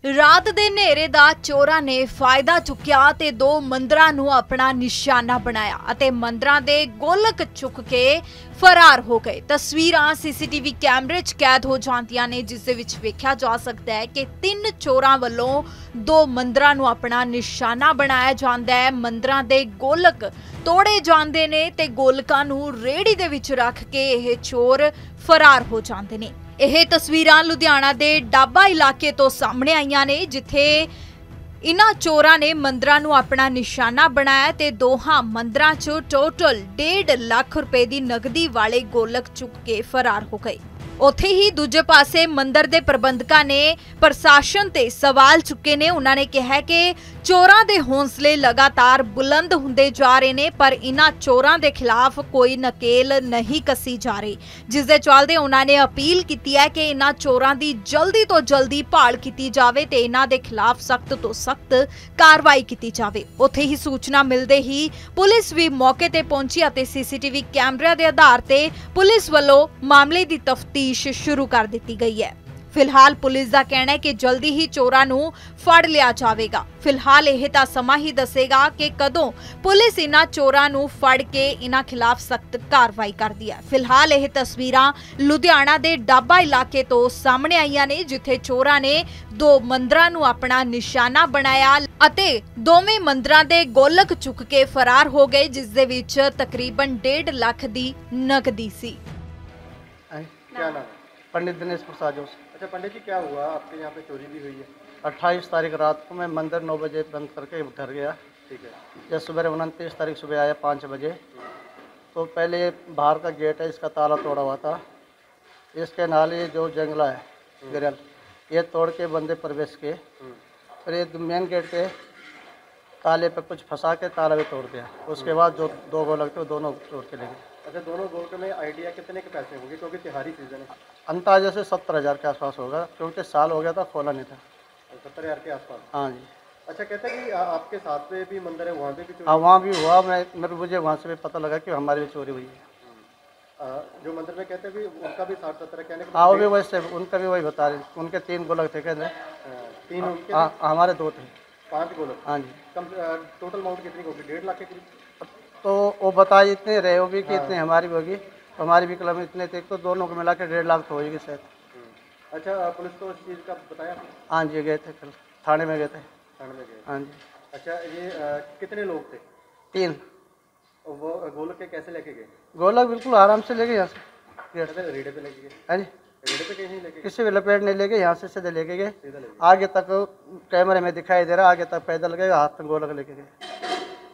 रात दे नेरे दा चोरां ने फायदा चुक्या ते दो मंदिरां नूं अपना निशाना बनाया अते मंदिरां दे गोलक चुक के फरार हो गए। तस्वीरां सीसीटीवी कैमरे च कैद हो जांदियां ने, जिस दे विच वेख्या जा सकदा है कि 3 चोरां वल्लों दो मंदिरां नूं अपना निशाना बनाया जांदा है। मंदिरां दे गोलक तोड़े जांदे ने ते गोलकां नूं रेहड़ी दे विच रख के यह चोर फरार हो जांदे ने। ਇਹ ਤਸਵੀਰਾਂ ਲੁਧਿਆਣਾ ਦੇ ਡਾਬਾ ਇਲਾਕੇ ਤੋਂ ਸਾਹਮਣੇ ਆਈਆਂ ਨੇ, ਜਿੱਥੇ ਇਨ੍ਹਾਂ ਚੋਰਾਂ ਨੇ ਮੰਦਰਾਂ ਨੂੰ ਆਪਣਾ ਨਿਸ਼ਾਨਾ ਬਣਾਇਆ ਤੇ ਦੋਹਾਂ ਮੰਦਰਾਂ 'ਚ ਟੋਟਲ 1.5 ਲੱਖ ਰੁਪਏ ਦੀ ਨਗਦੀ ਵਾਲੇ ਗੋਲਕ ਚੁੱਕ ਕੇ ਫਰਾਰ ਹੋ ਗਏ। ਉੱਥੇ ਹੀ ਦੂਜੇ ਪਾਸੇ ਮੰਦਰ ਦੇ ਪ੍ਰਬੰਧਕਾਂ ਨੇ ਪ੍ਰਸ਼ਾਸਨ ਤੇ ਸਵਾਲ ਚੁੱਕੇ ਨੇ। ਉਹਨਾਂ ਨੇ ਕਿਹਾ ਕਿ ਚੋਰਾਂ ਦੇ ਹੌਸਲੇ ਲਗਾਤਾਰ ਬੁਲੰਦ ਹੁੰਦੇ ਜਾ ਰਹੇ ਨੇ, ਪਰ ਇਨ੍ਹਾਂ ਚੋਰਾਂ ਦੇ ਖਿਲਾਫ ਕੋਈ ਨਕੇਲ ਨਹੀਂ ਕੱਸੀ ਜਾ ਰਹੀ, ਜਿਸ ਦੇ ਚੱਲਦੇ ਉਹਨਾਂ ਨੇ ਅਪੀਲ ਕੀਤੀ ਹੈ ਕਿ ਇਨ੍ਹਾਂ ਚੋਰਾਂ ਦੀ ਜਲਦੀ ਤੋਂ ਜਲਦੀ ਭਾਲ ਕੀਤੀ ਜਾਵੇ ਤੇ ਇਨ੍ਹਾਂ ਦੇ ਖਿਲਾਫ ਸਖਤ ਤੋਂ ਸਖਤ ਕਾਰਵਾਈ ਕੀਤੀ ਜਾਵੇ। ਉੱਥੇ ਹੀ ਸੂਚਨਾ ਮਿਲਦੇ ਹੀ ਪੁਲਿਸ ਵੀ ਮੌਕੇ ਤੇ ਪਹੁੰਚੀ ਅਤੇ ਸੀਸੀਟੀਵੀ ਕੈਮਰਿਆਂ ਦੇ ਆਧਾਰ ਤੇ ਪੁਲਿਸ ਵੱਲੋਂ ਮਾਮਲੇ ਦੀ ਤਫਤੀਸ਼ शुरू कर दी गई है। फिलहाल पुलिस का कहना है कि जल्दी ही चोरां नूं फड़ लिया जाएगा। फिलहाल यह तां समां ही दसेगा कि कदों पुलिस इन्हां चोरां नूं फड़ के इन्हां खिलाफ सख्त कार्रवाई करदी है। फिलहाल यह तस्वीरां लुधियाना दे डाबा इलाके तो सामने आईयां ने, जिथे चोरां ने दो मंदिरां नूं अपना निशाना बनाया अते दोवें मंदिरां दे गोलक चुक के फरार हो गए, जिस दे विच तकरीबन 1.5 लाख दी नकदी सी। क्या नाम है? पंडित दिनेश प्रसाद जोशी। अच्छा पंडित जी, क्या हुआ आपके यहाँ पे चोरी भी हुई है? 28 तारीख रात को मैं मंदिर 9 बजे बंद करके घर गया। ठीक है। जब सुबह 29 तारीख सुबह आया 5 बजे, तो पहले बाहर का गेट है, इसका ताला तोड़ा हुआ था। इसके नाले जो जंगला है गिरल, ये तोड़ के बंदे प्रवेश किए। फिर ये मेन गेट के ताले पे कुछ फंसा के ताला भी तोड़ दिया। उसके बाद जो दो गोलक थे वो दोनों तोड़ के ले गए। अच्छा, दोनों गोल्ड में आइडिया कितने के पैसे होंगे, क्योंकि तिहारी सीजन है? अंदाजे से 70,000 के आसपास होगा, क्योंकि साल हो गया था, खोला नहीं था। 70,000 के आसपास? हाँ जी। अच्छा, कहते हैं कि आपके साथ पे भी मंदिर है, वहाँ पे भी चोरी? हाँ, वहाँ भी हुआ। मुझे वहाँ से भी पता लगा कि हमारी भी चोरी हुई है। जो मंदिर में कहते हैं भी उनका भी 60-70 कहने? हाँ, वो भी वैसे, उनका भी वही बता रहे। उनके 3 गोलक थे कहते। 3 उनके? हाँ, हमारे 2 थे। 5 गोलक? हाँ जी। कम टोटल अमाउंट कितनी होगी? 1.5 लाख के करीब? तो वो बताए इतने रहे होगी कि इतने हमारी भी होगी, हमारी भी क्लब में इतने थे, तो दोनों को मिला के 1.5 लाख तो होगी शायद। अच्छा, पुलिस को इस चीज़ का बताया? हाँ जी, गए थे, कल थाने में गए थे। थाने में गए? हाँ जी। अच्छा, ये कितने लोग थे? 3। वो गोलक के कैसे लेके गए? गोलक बिल्कुल आराम से लेके यहाँ से रेड़े पे लेके गए? हाँ जी। रेड़े पे कहीं नहीं लेके? किसी भी लपेट नहीं लेके, यहाँ से सीधे लेके गए। सीधा लेके? आगे तक कैमरे में दिखाई दे रहा, आगे तक पैदल गए, हाथ में गोलक लेके गए।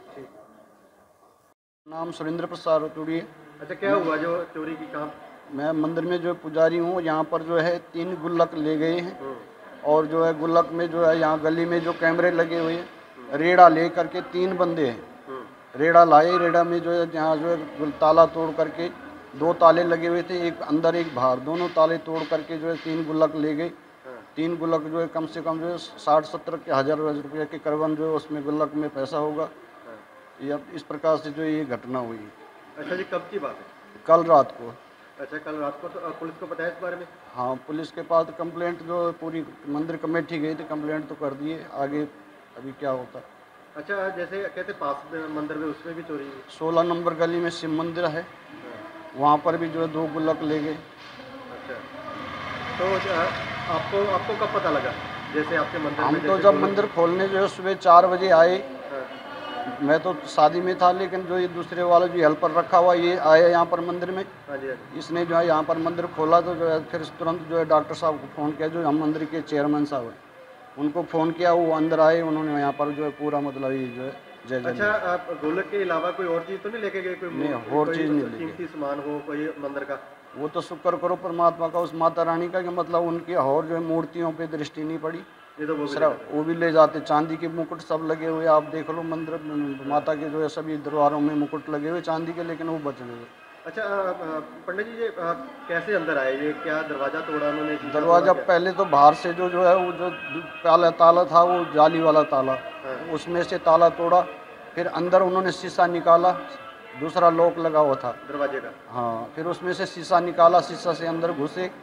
नाम सुरेंद्र प्रसाद चूड़ी है। अच्छा, क्या हुआ जो चोरी की काम? मैं मंदिर में जो पुजारी हूँ, यहाँ पर जो है 3 गुल्लक ले गए हैं। और जो है गुल्लक में जो है यहाँ गली में जो कैमरे लगे हुए हैं, रेड़ा ले करके 3 बंदे हैं, रेड़ा लाए। रेड़ा में जो है यहाँ जो है ताला तोड़ करके 2 ताले लगे हुए थे, एक अंदर एक बाहर, दोनों ताले तोड़ करके जो है 3 गुल्लक ले गए। 3 गुल्लक जो है कम से कम जो है 60-70 के हज़ार रुपये के करीबन जो है उसमें गुल्लक में पैसा होगा। ये इस प्रकार से जो ये घटना हुई। अच्छा जी, कब की बात है? कल रात को। अच्छा, कल रात को। तो पुलिस को बताया इस बारे में? हाँ, पुलिस के पास कंप्लेंट जो पूरी मंदिर कमेटी गई थी, कंप्लेंट तो कर दिए, आगे अभी क्या होता। अच्छा, जैसे कहते पास में मंदिर में, उसमें भी चोरी हुई? 16 नंबर गली में शिव मंदिर है, वहाँ पर भी जो है 2 गुल्लक ले गए। अच्छा, तो आपको कब पता लगा जैसे आपके मंदिर हम में? तो जब मंदिर खोलने जो है सुबह 4 बजे आए, मैं तो शादी में था, लेकिन जो ये दूसरे वाला जो हेल्पर रखा हुआ ये आया यहाँ पर मंदिर में। हाँ जी, हाँ जी। इसने जो है यहाँ पर मंदिर खोला, तो जो है फिर तुरंत जो है डॉक्टर साहब को फ़ोन किया, जो हम मंदिर के चेयरमैन साहब हैं, उनको फ़ोन किया। वो अंदर आए, उन्होंने यहाँ पर जो है पूरा मतलब ये जो है जय। अच्छा, आप गोलक के अलावा कोई और चीज़ तो नहीं लेके गए? कोई नहीं, और चीज़ नहीं लेके। कीमती सामान हो कोई मंदिर का? वो तो शुक्र करो परमात्मा का, उस माता रानी का, कि मतलब उनकी और जो है मूर्तियों पे दृष्टि नहीं पड़ी। ये तो वो भी ले जाते, चांदी के मुकुट सब लगे हुए, आप देख लो मंदिर माता के जो है सभी दरबारों में मुकुट लगे हुए चांदी के, लेकिन वो बच गए। अच्छा पंडित जी, ये कैसे अंदर आए? ये क्या दरवाज़ा तोड़ा उन्होंने? दरवाज़ा पहले तो बाहर से जो है वो जो पहला ताला था, वो जाली वाला ताला, उसमें से ताला तोड़ा। फिर अंदर उन्होंने शीशा निकाला, दूसरा लॉक लगा हुआ था दरवाजे का। हाँ, फिर उसमें से शीशा निकाला, शीशा से अंदर घुसे,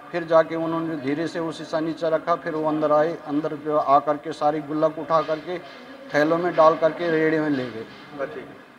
फिर जाके उन्होंने धीरे से वो शीशा नीचे रखा, फिर वो अंदर आए, अंदर जो आ करके सारी गुल्लक उठा करके थैलों में डाल करके रेड़े में ले गए। ठीक है।